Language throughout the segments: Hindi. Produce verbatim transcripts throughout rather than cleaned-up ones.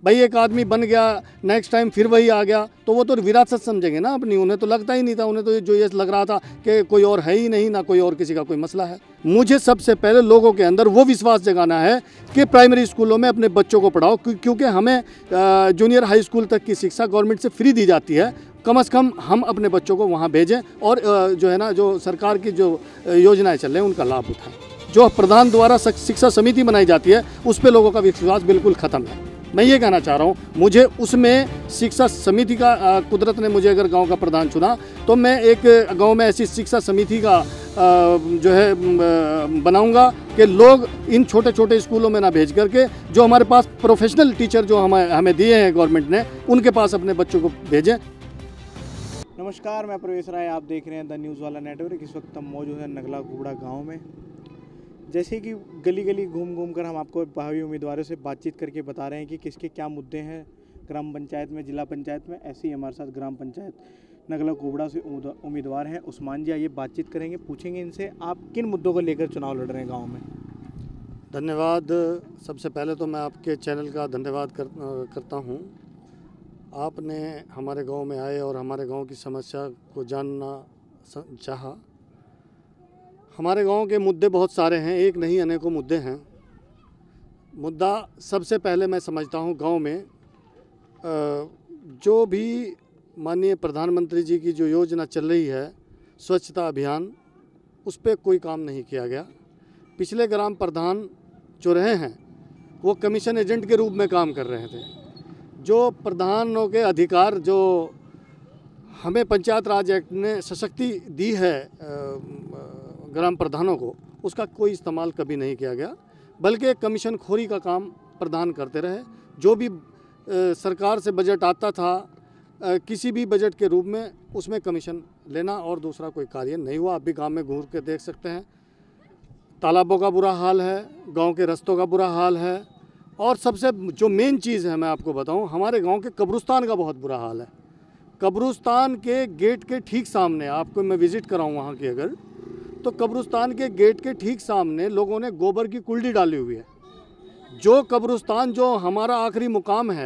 भाई एक आदमी बन गया, नेक्स्ट टाइम फिर वही आ गया, तो वो तो विरासत समझेंगे ना अपनी। उन्हें तो लगता ही नहीं था, उन्हें तो जो ये लग रहा था कि कोई और है ही नहीं, ना कोई और किसी का कोई मसला है। मुझे सबसे पहले लोगों के अंदर वो विश्वास जगाना है कि प्राइमरी स्कूलों में अपने बच्चों को पढ़ाओ, क्योंकि हमें जूनियर हाई स्कूल तक की शिक्षा गवर्नमेंट से फ्री दी जाती है। कम से कम हम अपने बच्चों को वहाँ भेजें और जो है ना, जो सरकार की जो योजनाएं चल रही हैं उनका लाभ उठाएं। जो प्रधान द्वारा शिक्षा समिति बनाई जाती है उस पर लोगों का विश्वास बिल्कुल ख़त्म है। मैं ये कहना चाह रहा हूँ, मुझे उसमें शिक्षा समिति का, कुदरत ने मुझे अगर गांव का प्रधान चुना तो मैं एक गांव में ऐसी शिक्षा समिति का जो है बनाऊंगा कि लोग इन छोटे छोटे स्कूलों में ना भेज करके जो हमारे पास प्रोफेशनल टीचर जो हमें हमें दिए हैं गवर्नमेंट ने, उनके पास अपने बच्चों को भेजें। नमस्कार, मैं प्रवेश राय, आप देख रहे हैं द न्यूज़ वाला नेटवर्क। इस वक्त हम मौजूद हैं नगला कुबड़ा गाँव में। जैसे कि गली गली घूम घूम कर हम आपको भावी उम्मीदवारों से बातचीत करके बता रहे हैं कि किसके क्या मुद्दे हैं ग्राम पंचायत में, जिला पंचायत में। ऐसे ही हमारे साथ ग्राम पंचायत नगला कुबड़ा से उम्मीदवार हैं उस्मान जी। आइए बातचीत करेंगे, पूछेंगे इनसे आप किन मुद्दों को लेकर चुनाव लड़ रहे हैं गाँव में। धन्यवाद। सबसे पहले तो मैं आपके चैनल का धन्यवाद कर, करता हूँ। आपने हमारे गांव में आए और हमारे गांव की समस्या को जानना चाहा। हमारे गांव के मुद्दे बहुत सारे हैं, एक नहीं अनेकों मुद्दे हैं। मुद्दा सबसे पहले मैं समझता हूं, गांव में जो भी माननीय प्रधानमंत्री जी की जो योजना चल रही है स्वच्छता अभियान, उस पर कोई काम नहीं किया गया। पिछले ग्राम प्रधान जो रहे हैं वो कमीशन एजेंट के रूप में काम कर रहे थे। जो प्रधानों के अधिकार जो हमें पंचायत राज एक्ट ने सशक्ति दी है ग्राम प्रधानों को, उसका कोई इस्तेमाल कभी नहीं किया गया, बल्कि कमीशन खोरी का काम प्रधान करते रहे। जो भी आ, सरकार से बजट आता था आ, किसी भी बजट के रूप में, उसमें कमीशन लेना और दूसरा कोई कार्य नहीं हुआ। आप भी गांव में घूर के देख सकते हैं, तालाबों का बुरा हाल है, गांव के रास्तों का बुरा हाल है, और सबसे जो मेन चीज़ है मैं आपको बताऊं, हमारे गांव के कब्रिस्तान का बहुत बुरा हाल है। कब्रिस्तान के गेट के ठीक सामने, आपको मैं विज़िट कराऊं वहां की अगर, तो कब्रिस्तान के गेट के ठीक सामने लोगों ने गोबर की कुल्डी डाली हुई है। जो कब्रिस्तान जो हमारा आखिरी मुकाम है,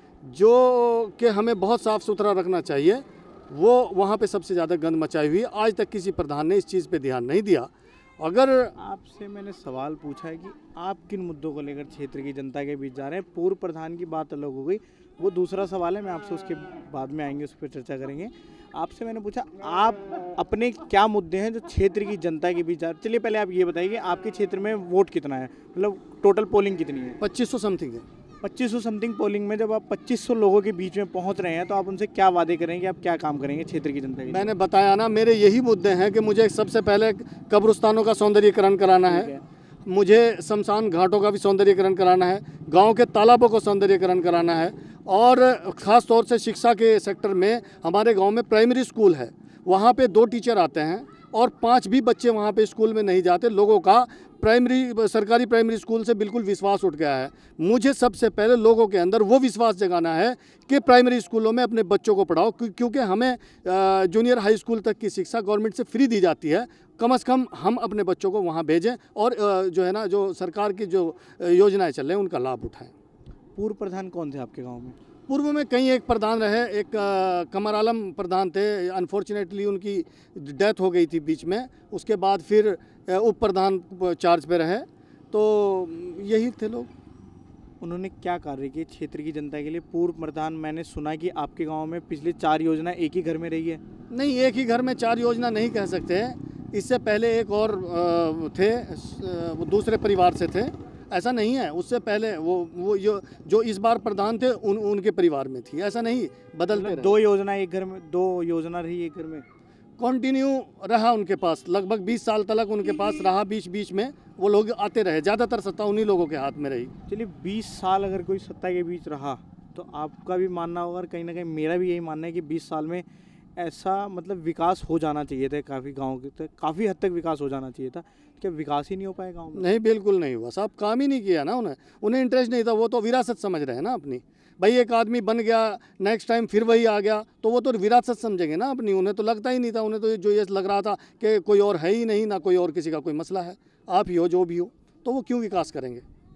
जो कि हमें बहुत साफ़ सुथरा रखना चाहिए, वो वहाँ पे सबसे ज़्यादा गंद मचाई हुई है। आज तक किसी प्रधान ने इस चीज़ पे ध्यान नहीं दिया। अगर आपसे मैंने सवाल पूछा है कि आप किन मुद्दों को लेकर क्षेत्र की जनता के बीच जा रहे हैं, पूर्व प्रधान की बात अलग हो गई, वो दूसरा सवाल है, मैं आपसे उसके बाद में आएंगे, उस पर चर्चा करेंगे। आपसे मैंने पूछा आप अपने क्या मुद्दे हैं जो क्षेत्र की जनता के बीच जा रहे हैं। चलिए पहले आप ये बताइए आपके क्षेत्र में वोट कितना है, मतलब टोटल पोलिंग कितनी है? पच्चीस सौ समथिंग है। पच्चीस सौ समथिंग पोलिंग में जब आप पच्चीस सौ लोगों के बीच में पहुंच रहे हैं तो आप उनसे क्या वादे करेंगे, आप क्या काम करेंगे क्षेत्र की जनता के? मैंने बताया ना, मेरे यही मुद्दे हैं कि मुझे सबसे पहले कब्रिस्तानों का सौंदर्यीकरण कराना है, मुझे शमशान घाटों का भी सौंदर्यीकरण कराना है, गांव के तालाबों को सौंदर्यीकरण कराना है, और ख़ास तौर से शिक्षा के सेक्टर में हमारे गांव में प्राइमरी स्कूल है, वहां पे दो टीचर आते हैं और पांच भी बच्चे वहां पे स्कूल में नहीं जाते। लोगों का प्राइमरी सरकारी प्राइमरी स्कूल से बिल्कुल विश्वास उठ गया है। मुझे सबसे पहले लोगों के अंदर वो विश्वास जगाना है कि प्राइमरी स्कूलों में अपने बच्चों को पढ़ाओ, क्योंकि हमें जूनियर हाई स्कूल तक की शिक्षा गवर्नमेंट से फ्री दी जाती है। कम से कम हम अपने बच्चों को वहाँ भेजें और जो है ना, जो सरकार की जो योजनाएं चल रही हैं उनका लाभ उठाएं। पूर्व प्रधान कौन थे आपके गाँव में? पूर्व में कई एक प्रधान रहे, एक कमर आलम प्रधान थे, अनफॉर्चुनेटली उनकी डेथ हो गई थी बीच में। उसके बाद फिर उप प्रधान चार्ज पे रहे, तो यही थे लोग। उन्होंने क्या कार्य किए क्षेत्र की जनता के लिए? पूर्व प्रधान, मैंने सुना कि आपके गांव में पिछले चार योजना एक ही घर में रही है। नहीं, एक ही घर में चार योजना नहीं कह सकते, इससे पहले एक और थे, वो दूसरे परिवार से थे, ऐसा नहीं है। उससे पहले वो वो जो जो इस बार प्रधान थे उन उनके परिवार में थी, ऐसा नहीं, बदलते रहे। दो योजना एक घर में, दो योजना रही एक घर में, कंटिन्यू रहा उनके पास, लगभग बीस साल तक उनके पास रहा। बीच बीच में वो लोग आते रहे, ज़्यादातर सत्ता उन्हीं लोगों के हाथ में रही। चलिए बीस साल अगर कोई सत्ता के बीच रहा तो आपका भी मानना होगा, कहीं ना कहीं मेरा भी यही मानना है कि बीस साल में ऐसा मतलब विकास हो जाना चाहिए था, काफ़ी गाँव के तक काफ़ी हद तक विकास हो जाना चाहिए था। क्या विकास ही नहीं हो पाया गाँव में? नहीं, बिल्कुल नहीं हुआ साहब, काम ही नहीं किया ना उन्हें, उन्हें इंटरेस्ट नहीं था। वो तो विरासत समझ रहे हैं ना अपनी। भाई एक आदमी बन गया, नेक्स्ट टाइम फिर वही आ गया, तो वो तो विरासत समझेंगे ना अपनी। उन्हें तो लगता ही नहीं था, उन्हें तो जो ये लग रहा था कि कोई और है ही नहीं, ना कोई और किसी का कोई मसला है, आप ही हो जो भी हो, तो वो क्यों विकास करेंगे?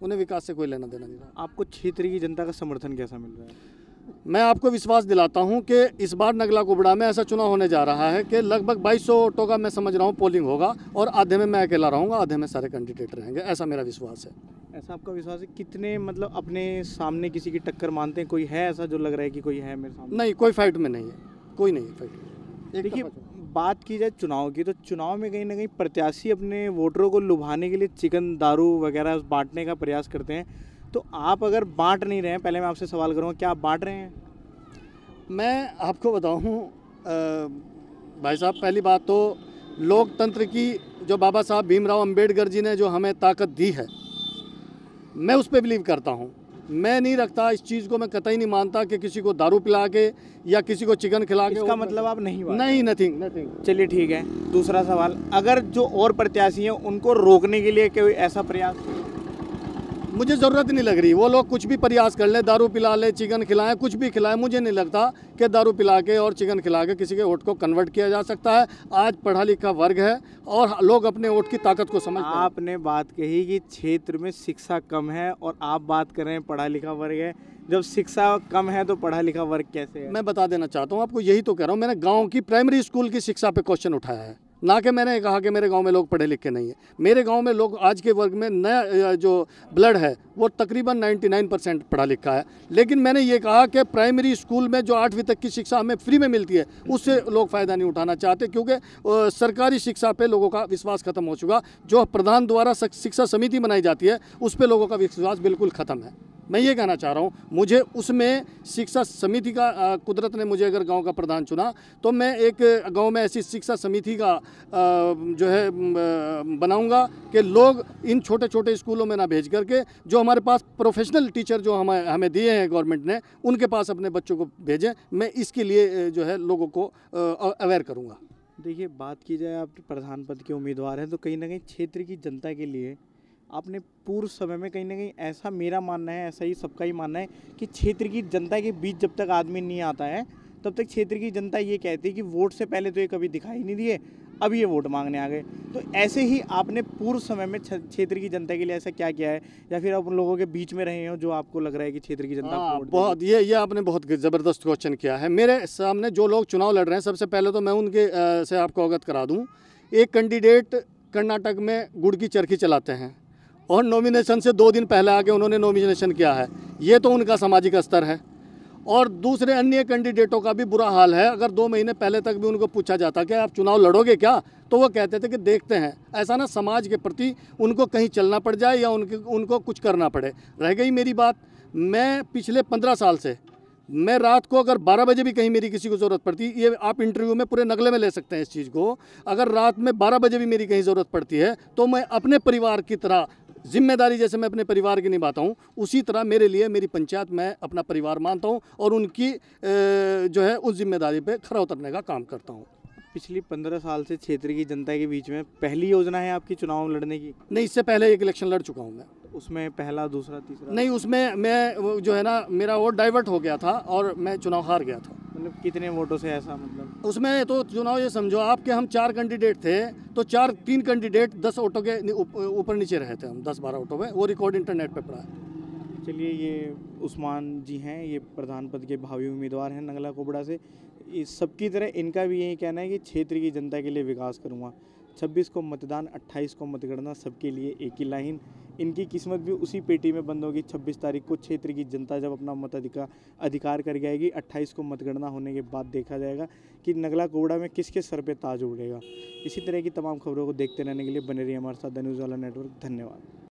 उन्हें विकास से कोई लेना देना नहीं रहा। आपको क्षेत्र की जनता का समर्थन कैसा मिल रहा है? मैं आपको विश्वास दिलाता हूं कि इस बार नगला कुबड़ा में ऐसा चुनाव होने जा रहा है कि लगभग बाईस सौ ऑटो का मैं समझ रहा हूं पोलिंग होगा, और आधे में मैं अकेला रहूंगा, आधे में सारे कैंडिडेट रहेंगे, ऐसा मेरा विश्वास है। ऐसा आपका विश्वास है? कितने मतलब अपने सामने किसी की टक्कर मानते हैं? कोई है ऐसा जो लग रहा है कि कोई है मेरे सामने? नहीं, कोई फाइट में नहीं है, कोई नहीं है फाइट। देखिए, बात की जाए चुनाव की, तो चुनाव में कहीं ना कहीं प्रत्याशी अपने वोटरों को लुभाने के लिए चिकन दारू वगैरह बांटने का प्रयास करते हैं, तो आप अगर बांट नहीं रहे हैं, पहले मैं आपसे सवाल करूँगा, क्या आप बांट रहे हैं? मैं आपको बताऊं भाई साहब, पहली बात तो लोकतंत्र की जो बाबा साहब भीमराव अंबेडकर जी ने जो हमें ताकत दी है, मैं उस पर बिलीव करता हूं। मैं नहीं रखता इस चीज़ को, मैं कतई नहीं मानता कि किसी को दारू पिला के या किसी को चिकन खिला के। इसका मतलब आप नहीं बात? नहीं, नथिंग नथिंग। चलिए ठीक है। दूसरा सवाल, अगर जो और प्रत्याशी हैं उनको रोकने के लिए कोई ऐसा प्रयास? मुझे ज़रूरत नहीं लग रही, वो लोग कुछ भी प्रयास कर ले, दारू पिला ले, चिकन खिलाएं, कुछ भी खिलाएं, मुझे नहीं लगता कि दारू पिला के और चिकन खिला के किसी के वोट को कन्वर्ट किया जा सकता है। आज पढ़ा लिखा वर्ग है और लोग अपने वोट की ताकत को समझते हैं। आपने बात कही कि क्षेत्र में शिक्षा कम है, और आप बात कर रहे हैं पढ़ा लिखा वर्ग है। जब शिक्षा कम है तो पढ़ा लिखा वर्ग कैसे है? मैं बता देना चाहता हूँ आपको, यही तो कह रहा हूँ। मैंने गाँव की प्राइमरी स्कूल की शिक्षा पे क्वेश्चन उठाया है, ना कि मैंने कहा कि मेरे गांव में लोग पढ़े लिखे नहीं है। मेरे गांव में लोग आज के वर्ग में नया जो ब्लड है वो तकरीबन निन्यानवे परसेंट पढ़ा लिखा है। लेकिन मैंने ये कहा कि प्राइमरी स्कूल में जो आठवीं तक की शिक्षा हमें फ्री में मिलती है, उससे लोग फ़ायदा नहीं उठाना चाहते, क्योंकि सरकारी शिक्षा पे लोगों का विश्वास खत्म हो चुका। जो प्रधान द्वारा शिक्षा समिति बनाई जाती है उस पर लोगों का विश्वास बिल्कुल ख़त्म है। मैं ये कहना चाह रहा हूँ, मुझे उसमें शिक्षा समिति का आ, कुदरत ने मुझे अगर गांव का प्रधान चुना तो मैं एक गांव में ऐसी शिक्षा समिति का आ, जो है बनाऊंगा कि लोग इन छोटे छोटे स्कूलों में ना भेज करके जो हमारे पास प्रोफेशनल टीचर जो हमें हमें दिए हैं गवर्नमेंट ने, उनके पास अपने बच्चों को भेजें। मैं इसके लिए जो है लोगों को अवेयर करूँगा। देखिए, बात की जाए आप प्रधान पद के उम्मीदवार हैं, तो कहीं ना कहीं क्षेत्र की जनता के लिए आपने पूर्व समय में कहीं ना कहीं, ऐसा मेरा मानना है, ऐसा ही सबका ही मानना है कि क्षेत्र की जनता के बीच जब तक आदमी नहीं आता है तब तक क्षेत्र की जनता ये कहती है कि वोट से पहले तो ये कभी दिखाई नहीं दिए, अब ये वोट मांगने आ गए। तो ऐसे ही आपने पूर्व समय में क्षेत्र की जनता के लिए ऐसा क्या किया है, या फिर आप उन लोगों के बीच में रहे हो जो आपको लग रहा है कि क्षेत्र की जनता को वोट बहुत ये ये आपने बहुत ज़बरदस्त क्वेश्चन किया है। मेरे सामने जो लोग चुनाव लड़ रहे हैं, सबसे पहले तो मैं उनके से आपको अवगत करा दूँ। एक कैंडिडेट कर्नाटक में गुड़ की चरखी चलाते हैं और नॉमिनेशन से दो दिन पहले आके उन्होंने नॉमिनेशन किया है, ये तो उनका सामाजिक स्तर है। और दूसरे अन्य कैंडिडेटों का भी बुरा हाल है। अगर दो महीने पहले तक भी उनको पूछा जाता कि आप चुनाव लड़ोगे क्या, तो वो कहते थे कि देखते हैं। ऐसा ना समाज के प्रति उनको कहीं चलना पड़ जाए या उनके उनको कुछ करना पड़े। रह गई मेरी बात, मैं पिछले पंद्रह साल से मैं रात को अगर बारह बजे भी कहीं मेरी किसी को ज़रूरत पड़ती, ये आप इंटरव्यू में पूरे नगले में ले सकते हैं इस चीज़ को, अगर रात में बारह बजे भी मेरी कहीं ज़रूरत पड़ती है तो मैं अपने परिवार की तरह जिम्मेदारी, जैसे मैं अपने परिवार की निभाता हूँ, उसी तरह मेरे लिए मेरी पंचायत मैं अपना परिवार मानता हूँ और उनकी जो है उस जिम्मेदारी पे खरा उतरने का काम करता हूँ। पिछली पंद्रह साल से क्षेत्र की जनता के बीच में पहली योजना है आपकी चुनाव लड़ने की? नहीं, इससे पहले एक इलेक्शन लड़ चुका हूँ मैं। उसमें पहला, दूसरा, तीसरा? नहीं, उसमें मैं जो है ना, मेरा वोट डाइवर्ट हो गया था और मैं चुनाव हार गया था। मतलब कितने वोटों से ऐसा? मतलब उसमें तो चुनाव ये समझो आपके, हम चार कैंडिडेट थे तो चार तीन कैंडिडेट दस वोटों के ऊपर नीचे रहे थे हम, दस बारह वोटों में। वो रिकॉर्ड इंटरनेट पे पड़ा है। चलिए, ये उस्मान जी हैं, ये प्रधान पद के भावी उम्मीदवार हैं नगला कुबड़ा से। इस सबकी तरह इनका भी यही कहना है कि क्षेत्र की जनता के लिए विकास करूँगा। छब्बीस को मतदान, अट्ठाईस को मतगणना, सबके लिए एक ही लाइन। इनकी किस्मत भी उसी पेटी में बंद होगी। छब्बीस तारीख को क्षेत्र की जनता जब अपना मताधिकार अधिकार कर जाएगी, अट्ठाईस को मतगणना होने के बाद देखा जाएगा कि नगला कुबड़ा में किसके सर पे ताज उड़ेगा। इसी तरह की तमाम खबरों को देखते रहने के लिए बने रहिए हमारे साथ द न्यूज़ वाला नेटवर्क। धन्यवाद।